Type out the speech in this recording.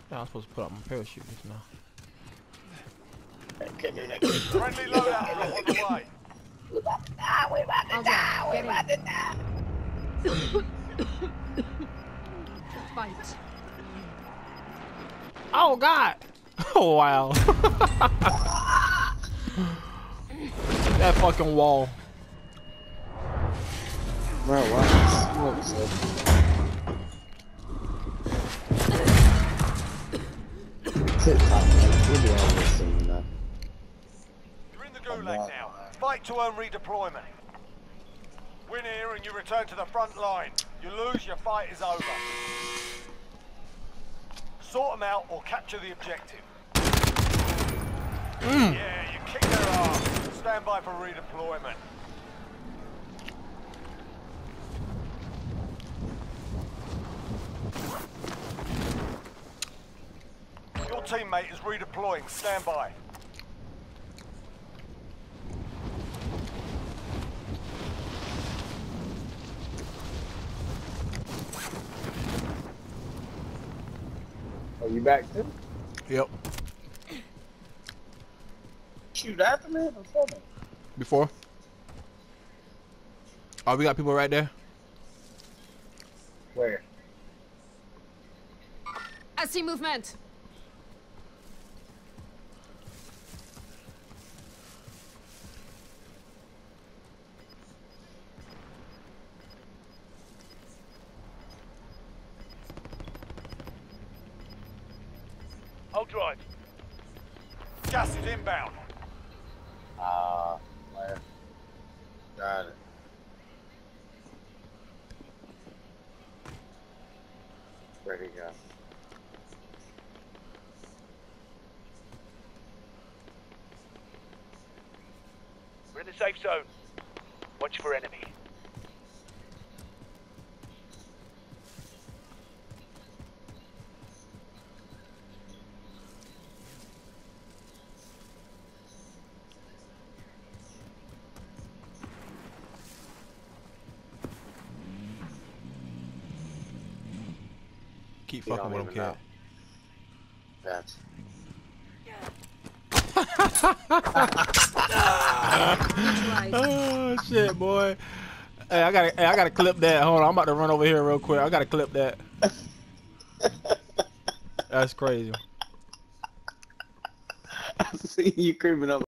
Yeah, I'm supposed to put on my parachute just now. Friendly loadout drop on the way. We about to die. We about to die. We about to die. Fight. Oh God! Oh wow! That fucking wall. Bro, what? TikTok, man. We'll be on this soon enough. You're in the gulag now. Fight to earn redeployment. Win here and you return to the front line. You lose, your fight is over. Sort them out or capture the objective. Yeah, you kick their ass. Stand by for redeployment. Your teammate is redeploying. Stand by. Are you back too? Yep. Shoot after me or before me? Before. Oh, we got people right there. Where? I see movement. I'll drive. Gas is inbound. Where? Got it. Ready to go. We're in the safe zone. Watch for enemy. Keep You fucking don't with him, even kid. That's. Oh shit, boy. Hey, I gotta clip that. Hold on, I'm about to run over here real quick. I gotta clip that. That's crazy. I see you creeping up.